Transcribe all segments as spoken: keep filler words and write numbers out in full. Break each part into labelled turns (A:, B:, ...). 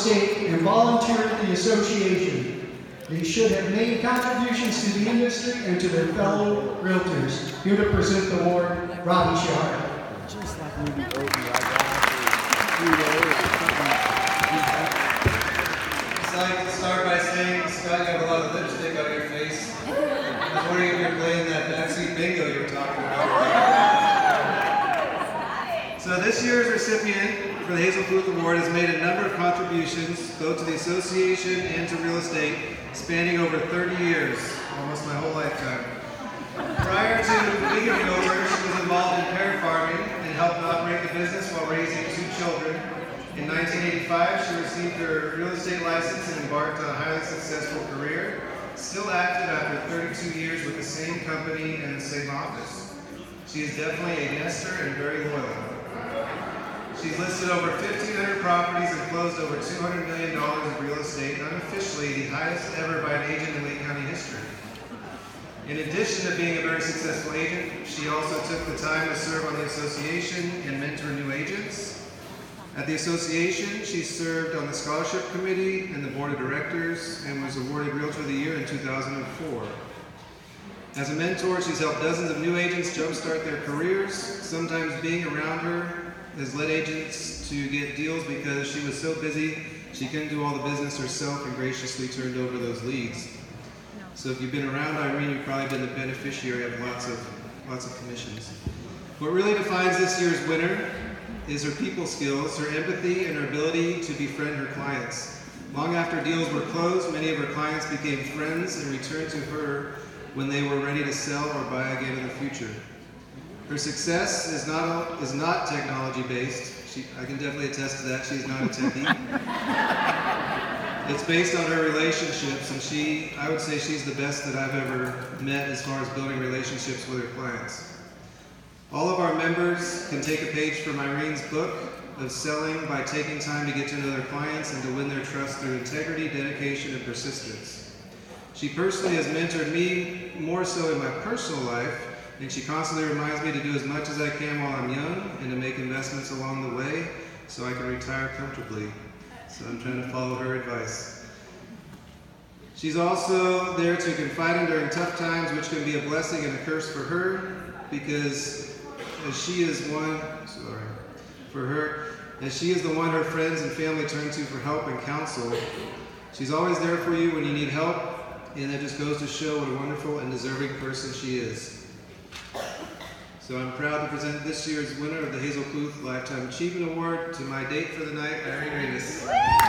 A: estate and volunteer at the association. They should have made contributions to the industry and to their fellow realtors. Here to present the award, Robbie Shahar.
B: Just like movie Obi, I
C: I'd like to start by saying, Scott, you have a lot of lipstick on your face. I was wondering if you're playing that backseat bingo you were talking about. So this year's recipient for the Hazel Pluth Award has made a number of contributions, both to the association and to real estate, spanning over thirty years, almost my whole lifetime. Prior to being a realtor, she was involved in pear farming and helped operate the business while raising two children. In nineteen eighty-five, she received her real estate license and embarked on a highly successful career, still active after thirty-two years with the same company and the same office. She is definitely a nester and very loyal. She's listed over fifteen hundred properties and closed over two hundred million dollars in real estate, unofficially the highest ever by an agent in Lake County history. In addition to being a very successful agent, she also took the time to serve on the association and mentor new agents. At the association, she served on the scholarship committee and the board of directors and was awarded Realtor of the Year in two thousand four. As a mentor, she's helped dozens of new agents jumpstart their careers. Sometimes being around her has led agents to get deals because she was so busy she couldn't do all the business herself and graciously turned over those leads. So if you've been around Irene, you've probably been the beneficiary of lots of lots of commissions. What really defines this year's winner is her people skills, her empathy, and her ability to befriend her clients. Long after deals were closed, many of her clients became friends and returned to her when they were ready to sell or buy again in the future. Her success is not is not technology based. She, I can definitely attest to that. She's not a techie. It's based on her relationships, and she, I would say she's the best that I've ever met as far as building relationships with her clients. All of our members can take a page from Irene's book of selling by taking time to get to know their clients and to win their trust through integrity, dedication, and persistence. She personally has mentored me more so in my personal life, and she constantly reminds me to do as much as I can while I'm young and to make investments along the way so I can retire comfortably. So I'm trying to follow her advice. She's also there to confide in during tough times, which can be a blessing and a curse for her, because as she is one, sorry, for her, as she is the one her friends and family turn to for help and counsel. She's always there for you when you need help, and that just goes to show what a wonderful and deserving person she is. So I'm proud to present this year's winner of the Hazel Pluth Lifetime Achievement Award to my date for the night, Irene Rivas.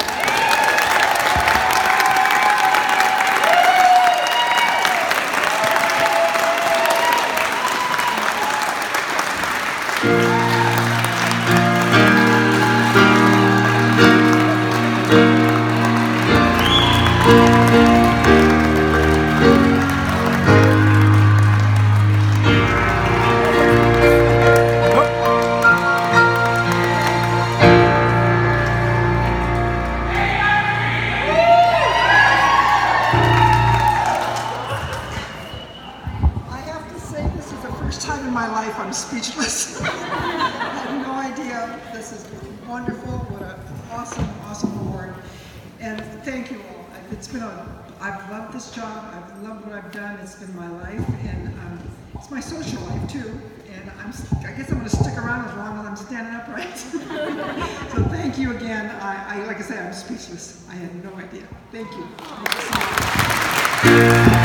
D: I'm speechless. I have no idea. This is wonderful. What an awesome, awesome award. And thank you all. It's been a, I've loved this job. I've loved what I've done. It's been my life. And um, it's my social life too. And I'm, I guess I'm going to stick around as long as I'm standing upright. So thank you again. I, I, like I said, I'm speechless. I had no idea. Thank you. Thank you so much.